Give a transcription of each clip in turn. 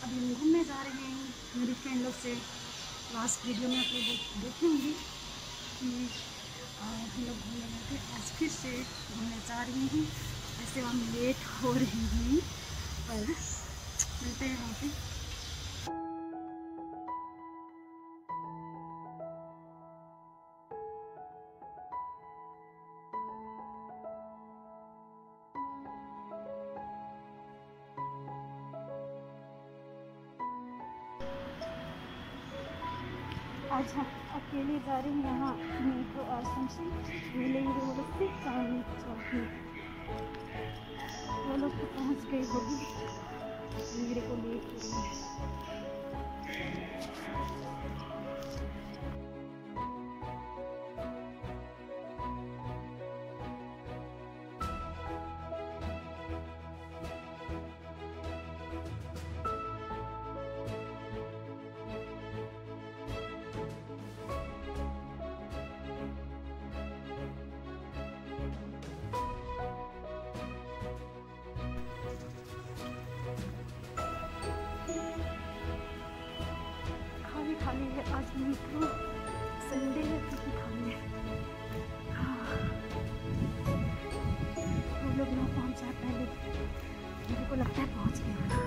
अभी हम घूमने जा रहे हैं मेरी फ्रेंड लोग से। लास्ट वीडियो में आप लोग देखे होंगे कि हम लोग घूमने गए थे। आज फिर से घूमने जा रही हैं। ऐसे हम लेट हो रही हैं पर मिलते हैं वहाँ पे। आज हम अकेले जा रहे हैं यहाँ मेट्रो आश्रम से नीले रोड से चांदनी चौक में। वो लोग तो पहुँच गए होगी, मेरे को लेट हो रही है। खाली है आज मेट्रो, संडे है तो खाली है। वो लोग ना पहुंचा पहले, मेरे को लगता है पहुंच गया।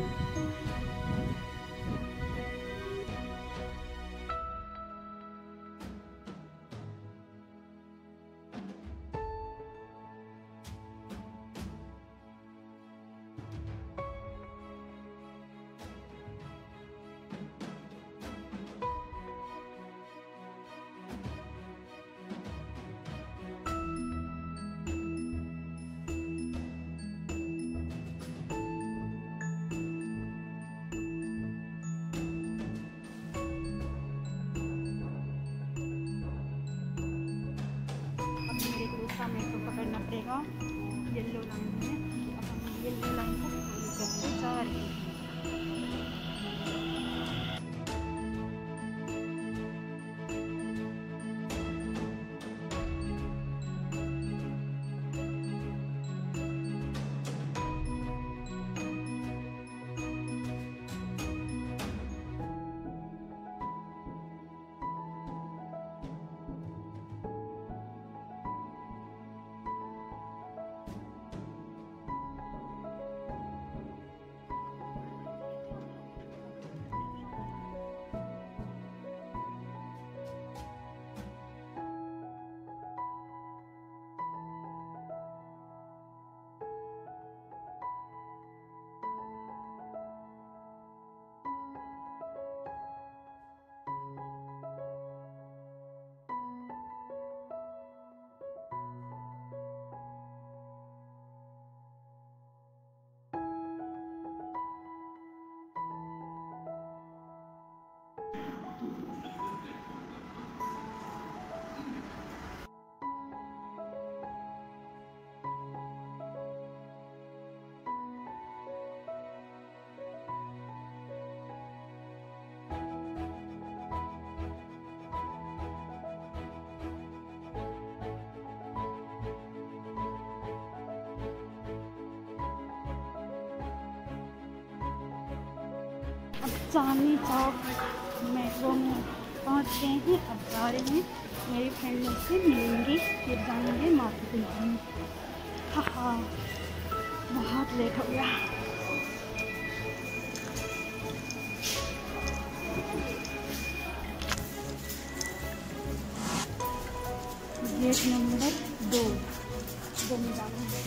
मेट्रो पकड़ना पड़ेगा येलो लाइन में। अब हम येलो लाइन को फॉलो करते जा रहे हैं। अब चांदनी चौक मेट्रो में पहुंच गए हैं। अब जा रहे हैं मेरी फ्रेंड लोग से मिलेंगे, फिर जाएंगे मार्केटिंग करने। हाँ बहुत लेट हो गया। गेट नंबर 2 में जाना है।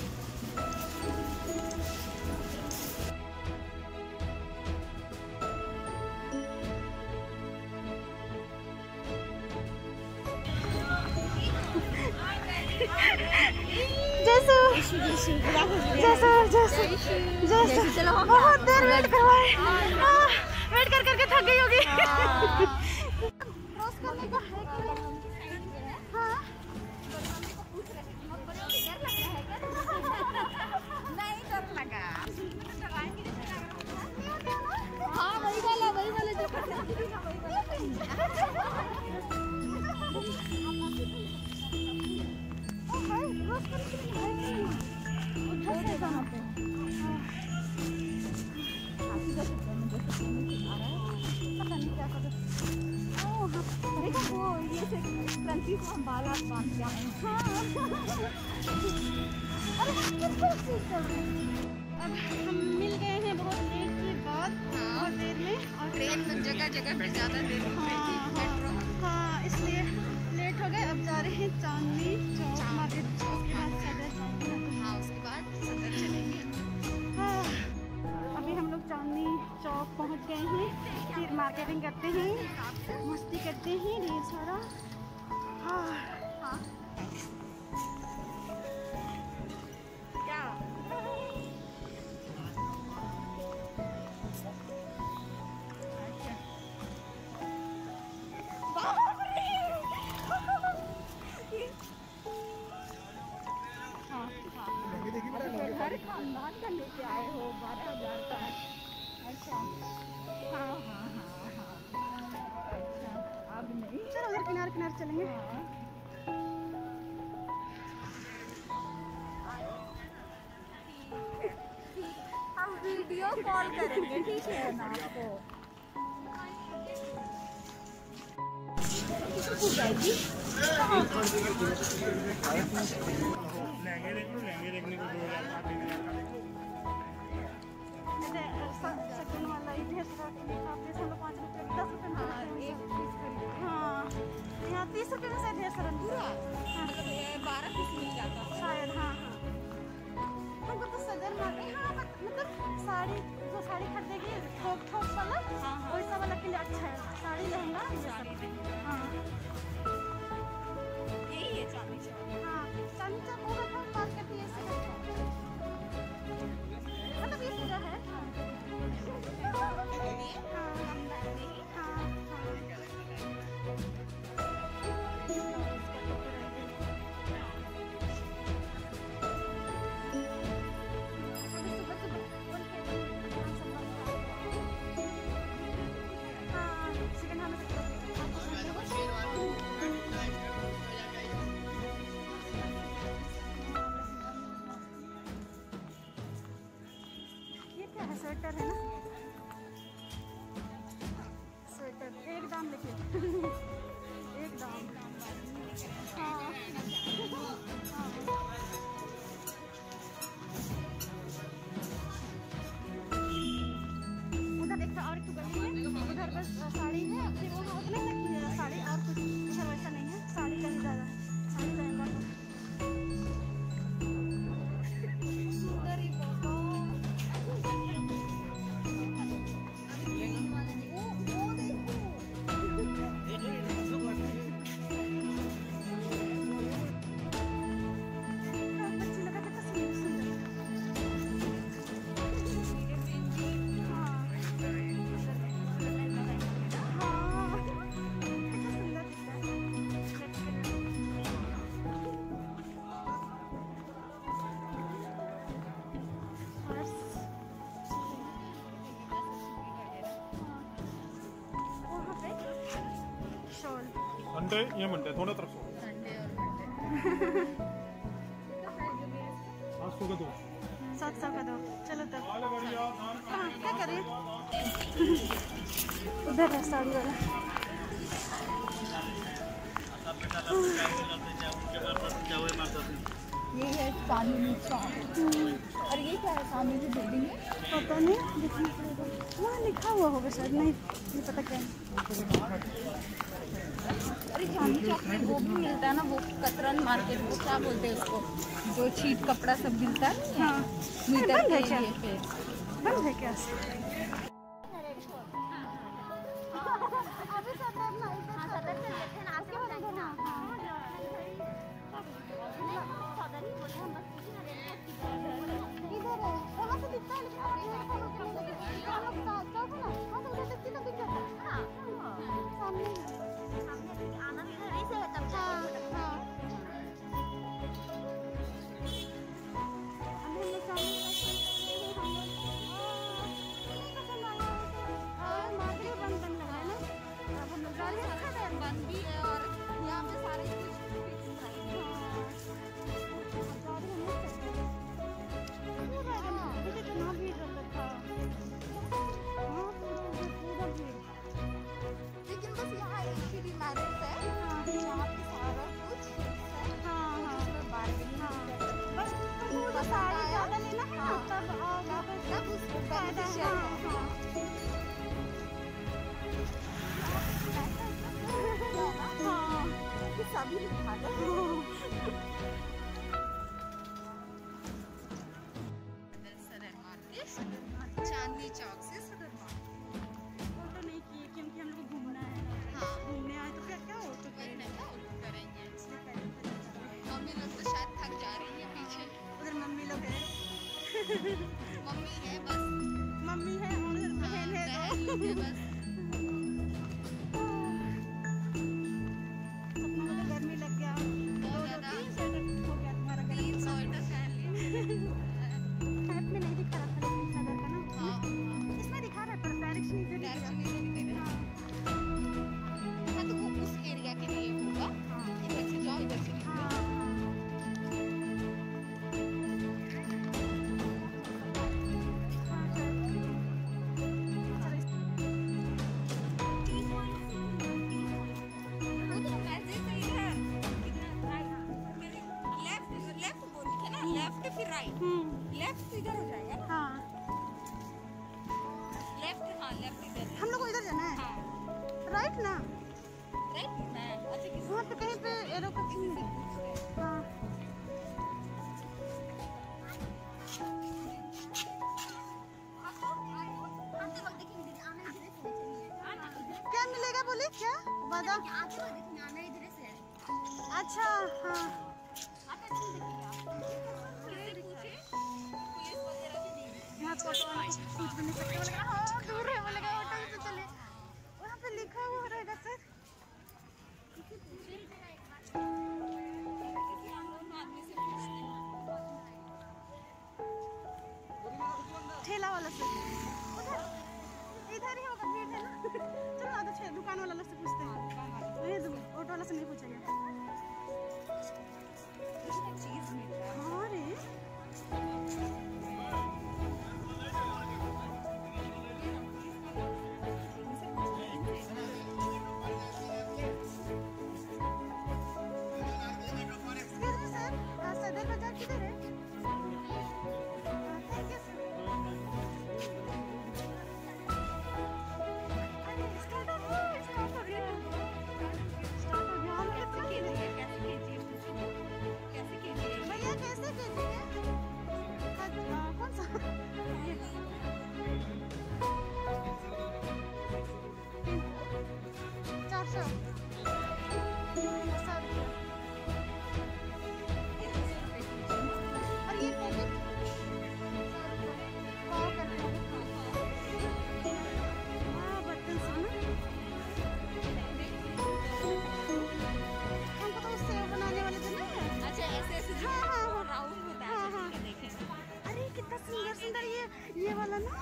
जैसे बहुत देर वेट करवाए, वेट कर करके थक गई होगी। क्रॉस करने का है कि हाँ नहीं डर लगा। हाँ वही वाला जो जैसे क्रंची को हम बाल हाथ बांध के आए। अरे अब हम मिल गए हैं बहुत लेट के बाद, बहुत देर में, और ट्रेन में जगह जगह पे ज़्यादा देर हाँ इसलिए लेट हो गए। अब जा रहे हैं चांदनी चौक, मार्केट चौक के बाद सदर। हाँ उसके बाद सदर चलेंगे। हाँ अभी हम लोग चांदनी चौक पहुंच गए हैं, फिर मार्केटिंग करते हैं, मस्ती करते हैं ढेर सारा। हाँ क्या हर खानदान का लेके आए हो 12,000 का। अच्छा हाँ हाँ हाँ हाँ अच्छा अब नहीं। चलो उधर किनारे किनारे चलेंगे। हम वीडियो कॉल करेंगे, ठीक है ना आपको? जाएगी लहंगे देखने को 2,000 सेकंड वाला ही ढेर सारा आप 5 रुपये 10 रुपये में। हाँ एक पीस खरीदो। हाँ यहाँ 30 रुपये में से ढेर सारा पूरा मतलब 12 पीस मिल जाता शायद। हाँ हाँ हमको तो सदर मार्केट, हाँ मतलब साड़ी, जो साड़ी खरीदेगी थोक थोक वाला, हाँ वैसा वाला के लिए अच्छा है। साड़ी लहंगा साड़ी हाँ यही है चांदनी चौक। हाँ चांदनी चौक होगा तो मार्केट ये से मतलब ये पूरा है। स्वेटर है ना, स्वेटर एक दाम लिखे एक दाम। हाँ उधर एक और गली है, उधर बस साड़ी है, फिर वो उतने तक साड़ी और कुछ इधर वैसा नहीं है। साड़ी का ही ज़्यादा है, साड़ी लहंगा संडे ये मंडे दोनों तरफ से संडे और मंडे 800 का 2 700 का 2। चलो तब बढ़िया हाँ क्या करें। उधर है साड़ी वाला। ये है चांदनी चौक। और ये क्या है सामने जो बिल्डिंग है? पता नहीं, देखना पड़ेगा। वहाँ लिखा हुआ होगा शायद, नहीं नहीं पता क्या है। अरे चांदनी चौक में वो भी मिलता है ना, वो कतरन मार्केट, वो क्या बोलते हैं उसको, जो छीट कपड़ा सब मिलता है। हाँ मीटर बंद है के क्या? लिए पे बंद है क्या? बंद भी है और यहाँ पे सारे कुछ फिक्स प्राइस है। कितना भीड़ रहता था। अभी दिखा दो। सदर मार्केट, चांदनी चौक से सदर मार्केट। फोटो नहीं किए क्योंकि हम लोग घूमना है। हाँ, घूमने आए तो क्या ऑटो वही करेंगे। ना ऑटो करेंगे। इसलिए पैदल पैदल चल रहे हैं। मम्मी लोग तो शायद थक जा रही है पीछे। उधर मम्मी लोग हैं। मम्मी है बस। मम्मी है और उधर बहन है बहन दो। लोग हैं बस। सपनों को तो गर्मी लग गया। बहुत ज्यादा। 3 स्वेटर हो गया तुम्हारा गर्मी। 3 स्वेटर पहन लिया। ऐप में नहीं दिखा रहा था लेकिन सदर का ना। हाँ, इसमें दिखा रहा है पर डायरेक्शन इधर ही डायरेक्शन दिया। इधर ही दे रहे हैं। हाँ, तो वो उस एरिया के लिए होगा। इधर से जाओ, इधर से निकलो। हाँ, हाँ। वो तो वैसे सही है। लेफ्ट बोली थे ना, लेफ्ट फिर राइट। लेफ्ट इधर हो जाएगा ना। हाँ। लेफ्ट, हाँ लेफ्ट इधर है। हम लोग को इधर जाना है। हाँ, राइट ना? राइट है। अच्छा, किसी वहाँ पे कहीं पे एरो का चिन्ह से है। पूछ रहे हैं। हाँ। क्या मिलेगा बोले क्या वादा? अच्छा हाँ। यहाँ तो ऑटो वाले को पूछ भी नहीं सकते। बोलेगा हाँ दूर है, बोलेगा ऑटो से चले। वहाँ पे लिखा हुआ रहेगा सर। ठेला वाला से उधर इधर ही होगा, भीड़ है ना। चलो ना तो दुकान वाला से पूछते हैं। नहीं ऑटो वाला से नहीं पूछेंगे। चीज मिल रहा है। हाँ रे सर, सदर बाजार किधर है? Thank you sir. अरे स्टार्ट हो गया, स्टार्ट हो गया। स्टार्ट हो गया। हम कैसे कीजिए? कैसे कीजिए? भैया कैसे कीजिए? कौन सा? ये 400 और ये पैकेट 100 रुपये पाव करके हाँ बर्तन से ना। हमको तो उससे बनाने वाले थे ना। अच्छा, ऐसे ऐसे जो हाँ, हाँ, हाँ। राउंड होता है। हाँ, अच्छा, हाँ। ठीक है, देखेंगे। अरे कितना सुंदर सुंदर ये वाला ना।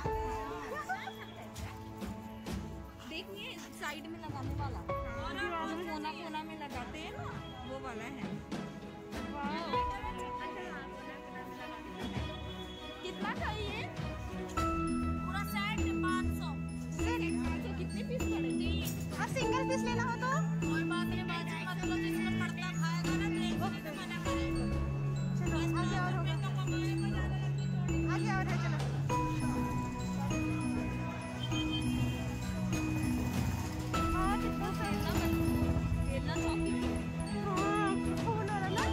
देखिए साइड में लगाने वाला, दीवार में। कोना कोना में लगाते हैं ना, वो वाला है। कितना चाहिए? पूरा सेट 500। तो कितने पीस पड़े? 3। हाँ सिंगल पीस लेना हो तो कोई बात नहीं, मतलब जिसमें पड़ता खाएगा ना, तो एक से मना करेगा। चलो आगे और होगा, आगे और है। चलो हाँ कितना सही। खेलना शौकीन है। हाँ फूल वाला ना।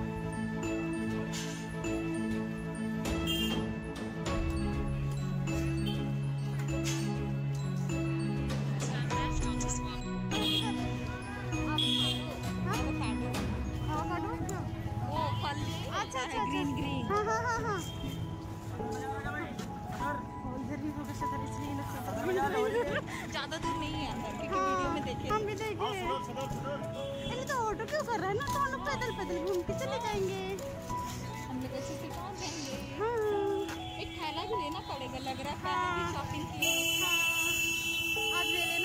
वो फल अच्छा है, ग्रीन ग्रीन। हाँ हाँ हाँ हाँ। और इधर भी होगा सदर, इसलिए लोग सदर। ज्यादा दूर नहीं है अंदर, क्योंकि हाँ, वीडियो में देखे। हम भी देखे हैं। अरे तो ऑटो क्यों कर रहा है ना, तो हम लोग पैदल पैदल घूम के चले जाएंगे। हम लोग अच्छे से पहुंच जाएंगे। हाँ एक थैला भी लेना पड़ेगा, लग रहा है हाँ। पहले भी शॉपिंग की। आज ले लेना।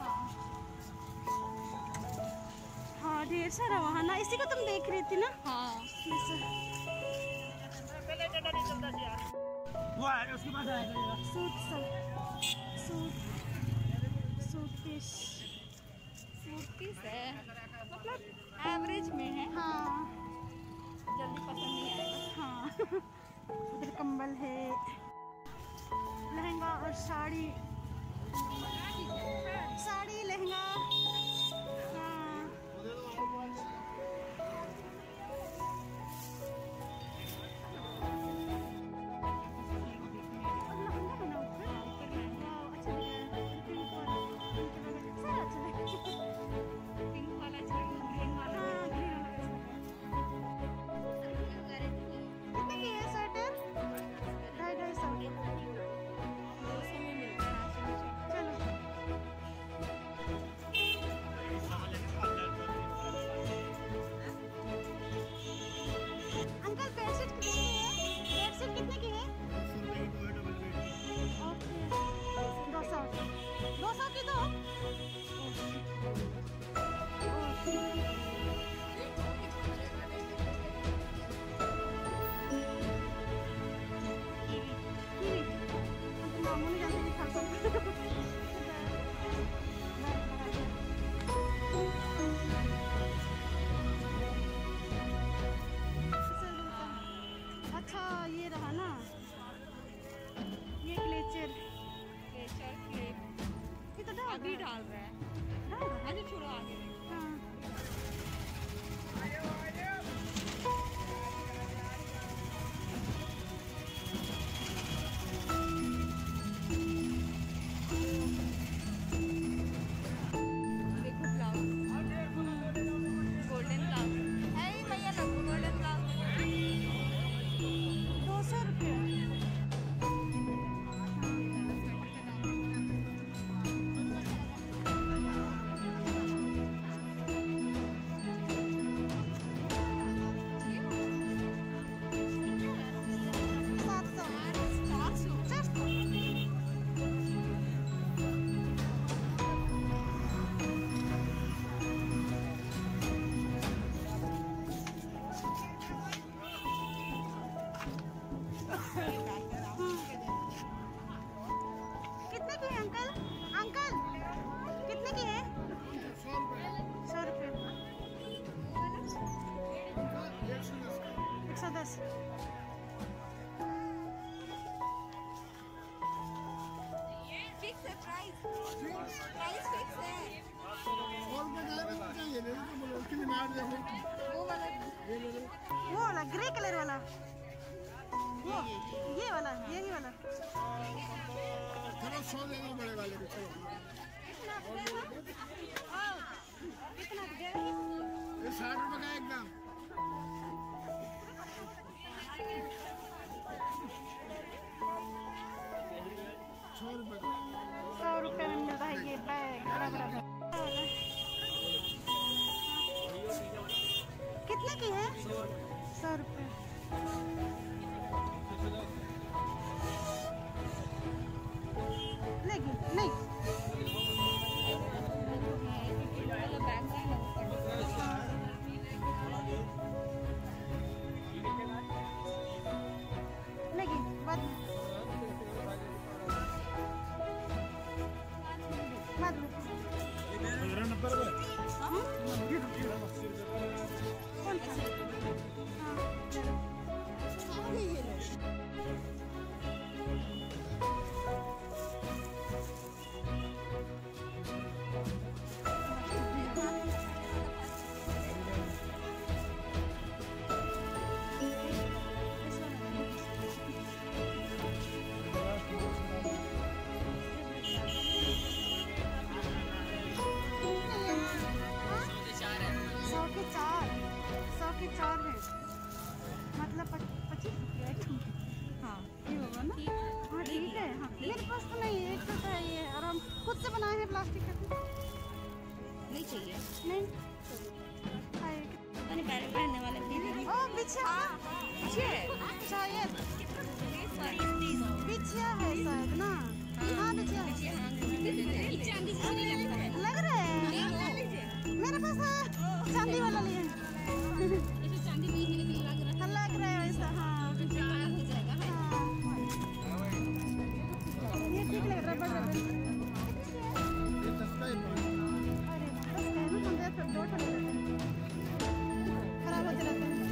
हाँ ढेर सारा वहाँ ना, इसी को तुम देख रही थी ना। हाँ, वो है उसके पास आएगा। सूट सब सूट पीस। सूट पीस है, मतलब एवरेज में है, हाँ जल्दी पसंद नहीं आएगा। हाँ उधर कंबल है, लहंगा और साड़ी, साड़ी लहंगा। हाँ जल्दी दिखा सकते। अच्छा ये रहा ना, ये ग्लेशियर ये तो अभी डाल रहा है। अरे छोड़ो आगे। हाँ। देखो ब्लाउज, गोल्डन ब्लाउज है भैया, लगो गोल्डन ब्लाउज 200 रुपये। कितने की है अंकल? अंकल कितने की है? 100 रुपये। 110। फिक्स है प्राइस, प्राइस फिक्स है। वो वाला ग्रे कलर वाला, वो ये वाला, यही वाला। चलो 100 देना पड़ेगा लेकिन चलो। कितना दे? ये 60 रुपए का एकदम। 100 रुपए का। 100 रुपये में मिल रहा है ये बैग, बड़ा बड़ा बैग। कितने की है? 100 रुपये। लेगी नहीं, लेगी बाद में। बाद में। कौन सा? चार है, मतलब 25 रुपये। हाँ ये होगा ना? हाँ ठीक है। हाँ मेरे पास तो नहीं है, एक तो चाहिए और हम खुद से बनाए हैं प्लास्टिक का। नहीं चाहिए, नहीं पहनने वाले ओ बिछिया शायद, बिछिया है शायद ना। हाँ बिछिया लग रहा है, मेरे पास है चांदी वाला लिए। लग रहा है वैसा। हाँ ये ठीक लग रहा है। खराब होते रहते हैं।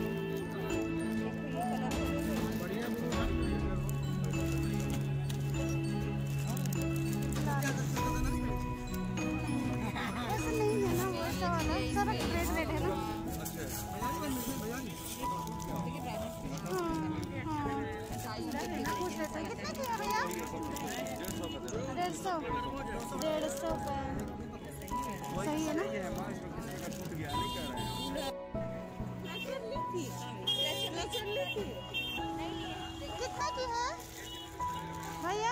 ऐसा नहीं है ना, वैसा वाला सब रेड रेड है ना। कितने की है भैया? 150 का सही है ना? कितना की है भैया?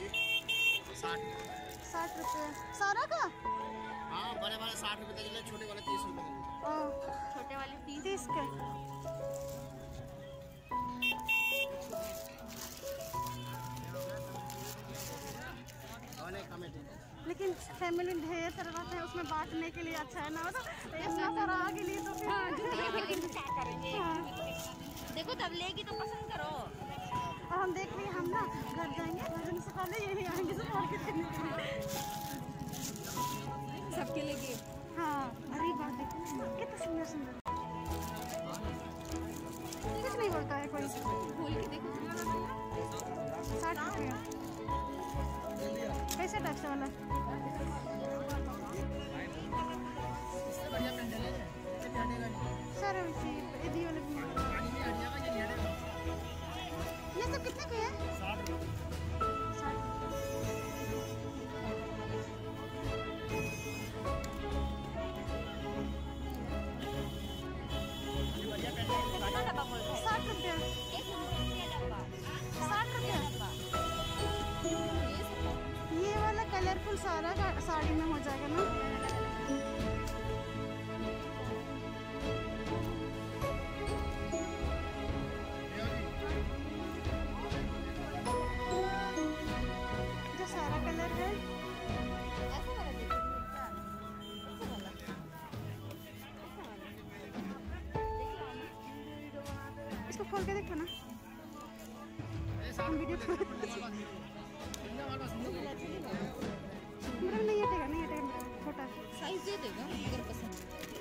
60 रुपये सारा का। हाँ बड़े वाले 60 रुपए किलो, छोटे वाले 30 रुपए। छोटे वाले 30 के। लेकिन फैमिली ढेर सारे रहते हैं, उसमें बांटने के लिए अच्छा है ना, मतलब इतना सारा आगे लिए तो फिर क्या करेंगे। देखो तब लेगी तो पसंद करो। और हम देख रहे हैं हम ना घर जाएंगे, घर जाने से पहले यही आएंगे सब मार्केट करने के लिए। सबके लिए गिफ्ट। हाँ, अरे बात देखो कितना सुंदर सुंदर। कुछ नहीं बोलता है कोई। खोल के देखो। 60 रुपये। कैसे टैक्स वाला? सर ये सब कितने के हैं? 60। कितना डब्बा बोल रहे हैं? 60 रुपये। 60 रुपये। ये वाला कलरफुल सारा साड़ी में हो जाएगा ना? जो सारा कलर है ऐसा वाला देखो। ऐसा वाला। इसको खोल के देखो ना। हम वीडियो खोल मेरा नहीं हटेगा, नहीं हटेगा मेरा छोटा। साइज दे देगा अगर पसंद।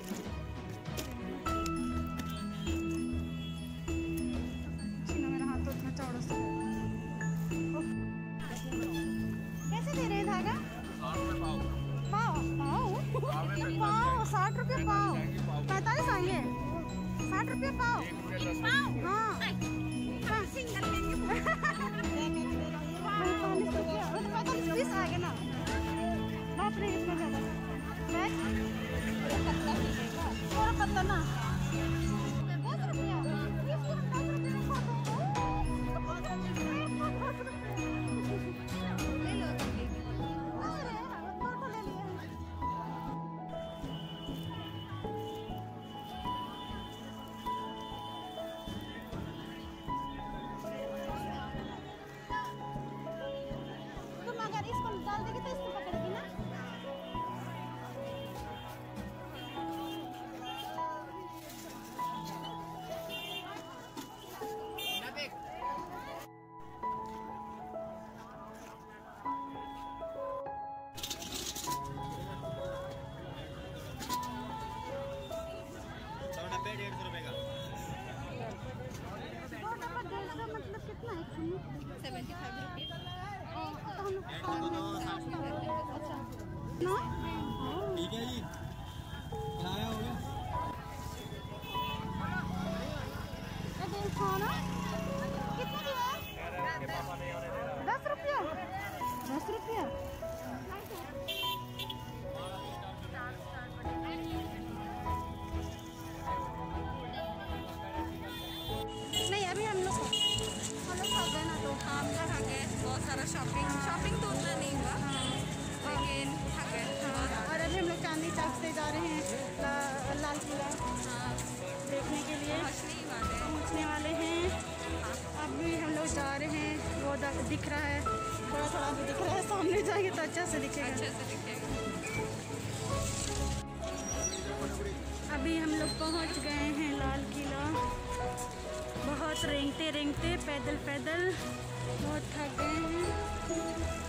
छीनो मेरा हाथ तो इतना चौड़ा सा है। कैसे दे रहे हैं धागा? पाव पाव 60 रुपये पाव। 45 आएंगे। 60 रुपये पाव। हाँ सिंगल लेंगे। 45 पीस आएगा ना। बाप रे इतना ज़्यादा। पूरा पत्ता ना 10 रुपया। ये पूरा 10 रुपये में खा दो। ले लो। अरे दो तो ले लिए। तुम अगर इसको डाल देगी तो इसको पकड़ेगी ना? डब्बे 150 रुपए का। 2 डब्बा 150 मतलब कितना है? 75 रुपीज। तो हम लोग अच्छा ना ठीक है जी, किराया हो गया। ये खाना कितना की है? 10 रुपया। 10 रुपया। नहीं अभी हम लोग खा गए ना तो हाँ हम लोग खा गए। बहुत सारा शॉपिंग तो उतना नहीं हुआ लेकिन खा गए। और अभी हम लोग चांदनी चौक से जा रहे हैं लाल किला हाँ देखने के लिए। पहुँचने वाले हैं। अभी हम लोग जा रहे हैं। वो दिख रहा है, थोड़ा थोड़ा भी दिख रहा है। सामने जाएंगे तो अच्छा से दिखेगा। अच्छे से दिखेगा। अभी हम लोग पहुंच गए हैं लाल किला। बहुत रेंगते रेंगते पैदल पैदल बहुत थक गए हैं।